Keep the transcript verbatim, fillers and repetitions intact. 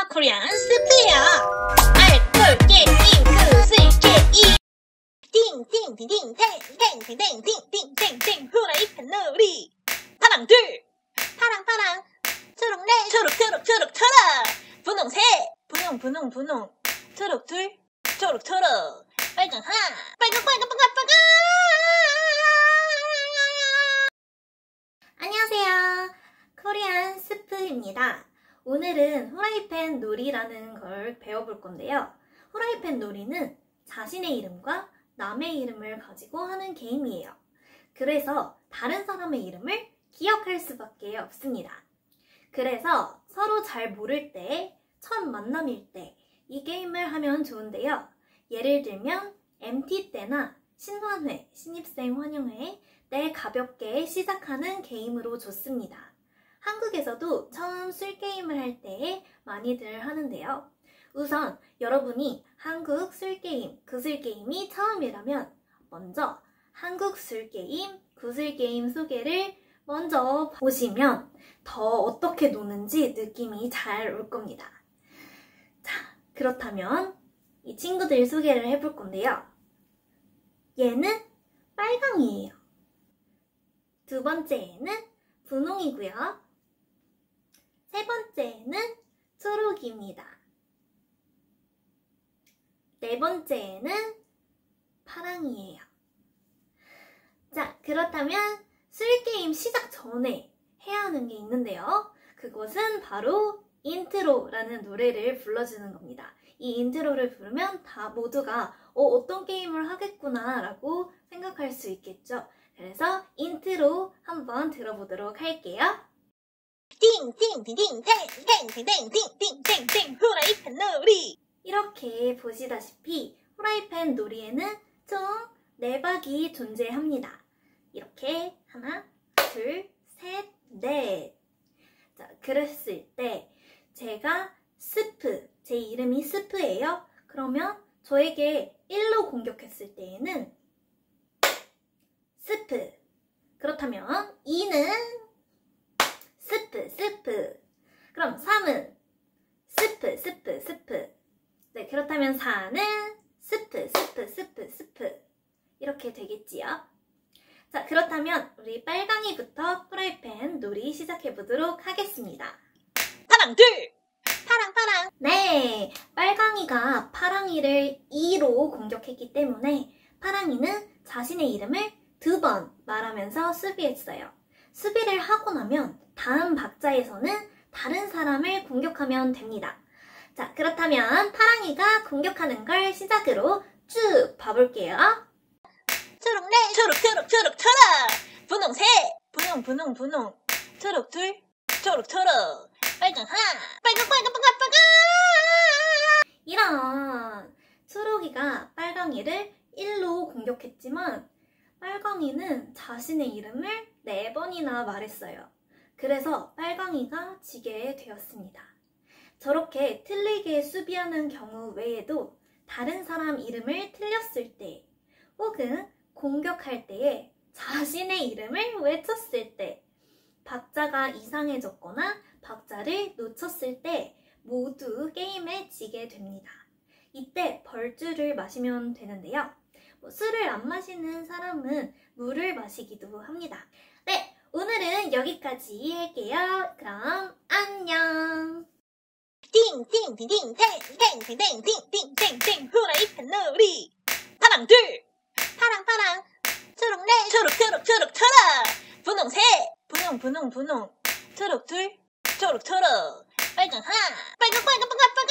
코리안 스프야. 알콜 게임 구슬 게임. 띵띵띵띵탱탱탱탱띵띵띵탱 후라이팬 놀이. 파랑둘 파랑파랑 초록네 초록초록 초록초록 분홍색 분홍 분홍 분홍 초록둘 초록초록 빨강 하나 빨강 빨강 빨강 빨강. 안녕하세요, 코리안 스프입니다. 오늘은 후라이팬 놀이라는 걸 배워볼 건데요. 후라이팬 놀이는 자신의 이름과 남의 이름을 가지고 하는 게임이에요. 그래서 다른 사람의 이름을 기억할 수밖에 없습니다. 그래서 서로 잘 모를 때, 첫 만남일 때 이 게임을 하면 좋은데요. 예를 들면 엠티 때나 신환회, 신입생 환영회 때 가볍게 시작하는 게임으로 좋습니다. 한국에서도 처음 술게임을 할 때 많이들 하는데요. 우선 여러분이 한국 술게임, 구슬게임이 처음이라면 먼저 한국 술게임, 구슬게임 소개를 먼저 보시면 더 어떻게 노는지 느낌이 잘 올 겁니다. 자, 그렇다면 이 친구들 소개를 해볼 건데요. 얘는 빨강이에요. 두 번째는 분홍이고요. 세 번째는 초록입니다. 네 번째는 파랑이에요. 자, 그렇다면 술게임 시작 전에 해야 하는 게 있는데요. 그것은 바로 인트로라는 노래를 불러주는 겁니다. 이 인트로를 부르면 다 모두가 어, 어떤 게임을 하겠구나 라고 생각할 수 있겠죠. 그래서 인트로 한번 들어보도록 할게요. 띵띵띵띵탱탱탱탱띵띵탱 후라이팬 놀이. 이렇게 보시다시피 후라이팬 놀이에는 총 네 박이 존재합니다. 이렇게 하나, 둘, 셋, 넷. 자, 그랬을 때 제가 스프, 제 이름이 스프예요. 그러면 저에게 일로 공격했을 때에는 스프. 그렇다면 이는 스프, 스프. 그럼 삼은 스프, 스프, 스프. 네, 그렇다면 사는 스프, 스프, 스프, 스프. 이렇게 되겠지요. 자, 그렇다면 우리 빨강이부터 프라이팬 놀이 시작해보도록 하겠습니다. 파랑둘 파랑파랑. 네, 빨강이가 파랑이를 이로 공격했기 때문에 파랑이는 자신의 이름을 두 번 말하면서 수비했어요. 수비를 하고 나면 다음 박자에서는 다른 사람을 공격하면 됩니다. 자, 그렇다면 파랑이가 공격하는 걸 시작으로 쭉 봐볼게요. 초록네 초록초록 초록초록 분홍색 분홍 분홍 분홍 초록둘 초록초록 빨강 하나 빨강 빨강 빨강 빨강. 이런, 초록이가 빨강이를 일로 공격했지만 빨강이는 자신의 이름을 네 번이나 말했어요. 그래서 빨강이가 지게 되었습니다. 저렇게 틀리게 수비하는 경우 외에도 다른 사람 이름을 틀렸을 때 혹은 공격할 때에 자신의 이름을 외쳤을 때, 박자가 이상해졌거나 박자를 놓쳤을 때 모두 게임에 지게 됩니다. 이때 벌주를 마시면 되는데요. 뭐 술을 안 마시는 사람은 물을 마시기도 합니다. 네, 오늘은 여기까지 할게요. 그럼 안녕! 띵띵띵띵탱탱탱탱띵띵탱 후라이팬 놀이. 파랑둘 파랑파랑 초록네 초록초록 초록초록 분홍색 분홍 분홍 분홍 초록둘 초록초록 빨강 하나 빨강 빨강 빨강 빨강.